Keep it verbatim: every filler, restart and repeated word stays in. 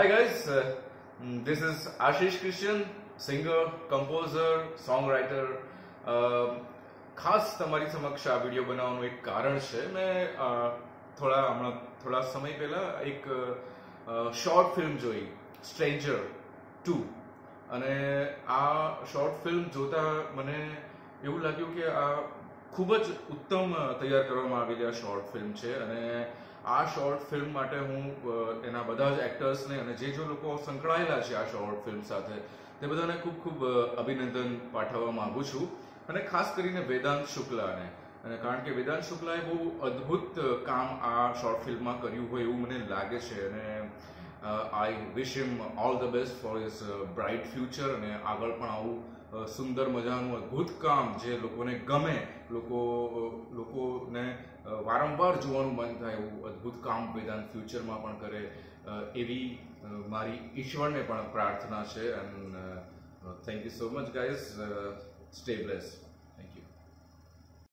Hi guys, uh, this is Ashish Christian Singer, composer, songwriter. Uh, ખાસ તમારી સમક્ષ આ વિડીયો બનાવવાનું એક કારણ છે. મેં થોડા હમણાં થોડા સમય પહેલા એક શોર્ટ ફિલ્મ જોઈ, સ્ટ્રેન્જર ટુ, અને આ શોર્ટ ફિલ્મ જોતા મને એવું લાગ્યું કે આ ખૂબ જ ઉત્તમ તૈયાર કરવામાં આવેલી આ શોર્ટ ફિલ્મ છે. અને આ શોર્ટ ફિલ્મ માટે હું એના બધા જ એક્ટર્સને અને જે જે લોકો સંકળાયેલા છે આ શોર્ટ ફિલ્મ સાથે તે બધાને ખૂબ ખૂબ અભિનંદન પાઠવવા માંગુ છું. અને ખાસ કરીને વેદાંત શુક્લાને, અને કારણ કે વેદાંત શુક્લાએ બહુ અદ્ભુત કામ આ શોર્ટ ફિલ્મમાં કર્યું હોય એવું મને લાગે છે. અને I wish him all the best for his bright future, અને આગળ પણ આવું સુંદર મજાનું અદ્ભુત કામ જે લોકોને ગમે, લોકો લોકોને વારંવાર જોવાનું મન થાય એવું અદ્ભુત કામ વેદાંત ફ્યુચરમાં પણ કરે એવી મારી ઈશ્વરને પણ પ્રાર્થના છે. And thank you so much guys. Stay blessed.